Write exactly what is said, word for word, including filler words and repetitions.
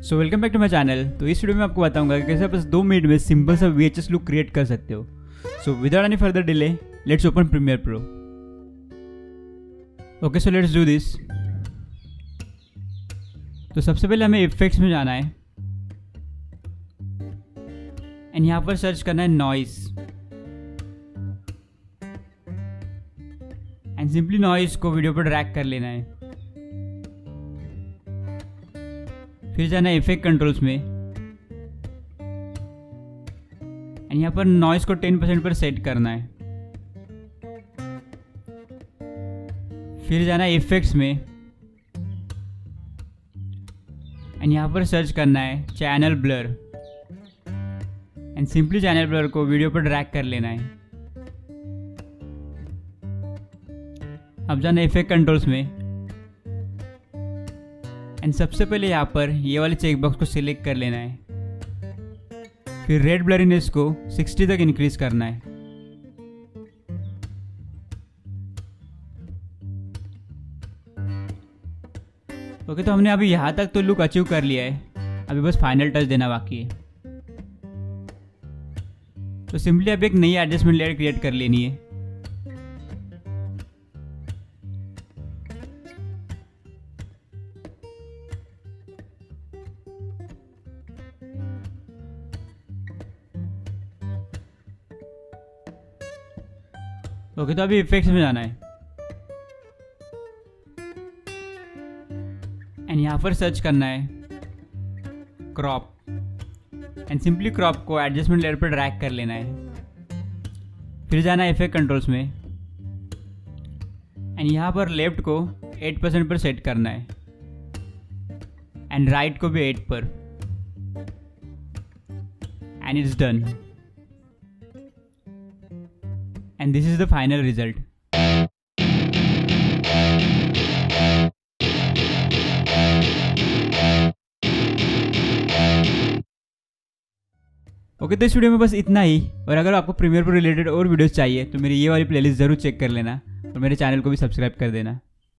So welcome back to my channel. तो इस video में आपको बताऊंगा कि कैसे आप बस दो मिनट में सिंपल सा वीएचएस लुक क्रिएट कर सकते हो। So without any further delay let's open premiere pro. Okay so let's do this. तो सबसे पहले हमें इफेक्ट्स में जाना है एंड यहाँ पर सर्च करना है नॉइस एंड सिंपली नॉइस को वीडियो पर ड्रैग कर लेना है। फिर जाना है इफेक्ट कंट्रोल्स में एंड यहाँ पर नॉइस को टेन परसेंट पर सेट करना है। फिर जाना है इफेक्ट्स में एंड यहाँ पर सर्च करना है channel blur and simply channel blur को वीडियो पर ड्रैग कर लेना है। अब जाना है इफेक्ट कंट्रोल्स में एंड सबसे पहले यहाँ पर ये वाले चेक बॉक्स को सिलेक्ट कर लेना है। फिर रेड ब्लरीनेस को सिक्सटी तक इंक्रीज करना है। ओके तो हमने अभी यहाँ तक तो लुक अचीव कर लिया है, अभी बस फाइनल टच देना बाकी है। तो सिंपली अब एक नई एडजस्टमेंट लेयर क्रिएट कर लेनी है। ओके okay, तो अभी इफेक्ट्स में जाना है एंड यहाँ पर सर्च करना है क्रॉप एंड सिंपली क्रॉप को एडजस्टमेंट लेयर पर ड्रैग कर लेना है। फिर जाना है इफेक्ट कंट्रोल्स में एंड यहाँ पर लेफ्ट को एट परसेंट पर सेट करना है एंड राइट को भी एट पर and it's done and this is the final result. Okay okay, तो इस वीडियो में बस इतना ही। और अगर आपको प्रीमियर प्रो रिलेटेड और वीडियोस चाहिए तो मेरी ये वाली प्लेलिस्ट ज़रूर चेक कर लेना और मेरे चैनल को भी सब्सक्राइब कर देना।